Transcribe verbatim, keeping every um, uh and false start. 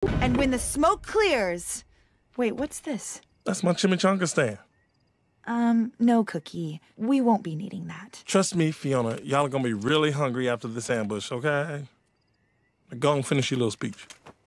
And when the smoke clears... Wait, what's this? That's my chimichanga stand. Um, no, Cookie. We won't be needing that. Trust me, Fiona, y'all are gonna be really hungry after this ambush, okay? Go and finish your little speech.